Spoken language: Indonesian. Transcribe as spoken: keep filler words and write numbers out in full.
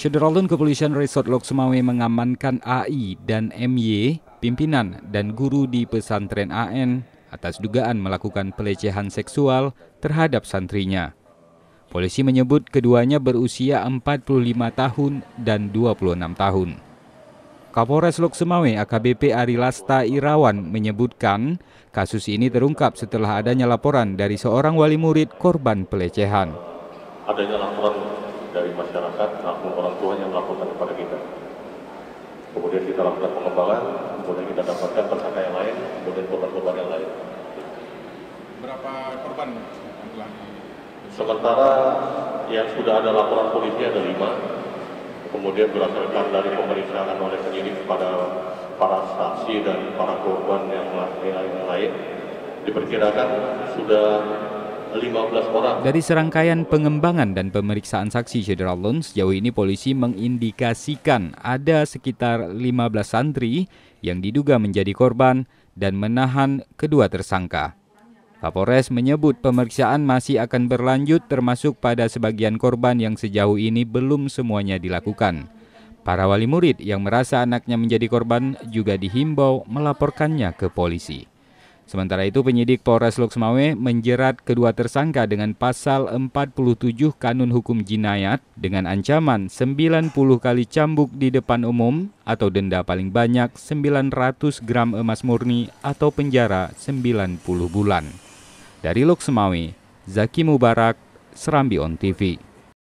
Syederalun Kepolisian Resort Lok Sumawe mengamankan A I dan M Y, pimpinan dan guru di pesantren A N, atas dugaan melakukan pelecehan seksual terhadap santrinya. Polisi menyebut keduanya berusia empat puluh lima tahun dan dua puluh enam tahun. Kapolres Lok Sumawe A K B P Ari Lasta Irawan menyebutkan kasus ini terungkap setelah adanya laporan dari seorang wali murid korban pelecehan. Adanya laporan dari masyarakat maupun orang tua yang melakukan kepada kita. Kemudian kita lakukan pengembangan, kemudian kita dapatkan tersangka yang lain, kemudian korban-korban yang lain. Berapa korban yang telah di... Sementara yang sudah ada laporan polisi ada lima, kemudian berdasarkan dari pemeriksaan oleh penyidik kepada para saksi dan para korban yang lain, diperkirakan sudah lima belas orang. Dari serangkaian pengembangan dan pemeriksaan saksi Syederalun, sejauh ini polisi mengindikasikan ada sekitar lima belas santri yang diduga menjadi korban dan menahan kedua tersangka. Kapolres menyebut pemeriksaan masih akan berlanjut termasuk pada sebagian korban yang sejauh ini belum semuanya dilakukan. Para wali murid yang merasa anaknya menjadi korban juga dihimbau melaporkannya ke polisi. Sementara itu, penyidik Polres Lok Sumawe menjerat kedua tersangka dengan pasal empat puluh tujuh Kanun Hukum Jinayat dengan ancaman sembilan puluh kali cambuk di depan umum atau denda paling banyak sembilan ratus gram emas murni atau penjara sembilan puluh bulan. Dari Lok Sumawe, Zaki Mubarak, Serambi On T V.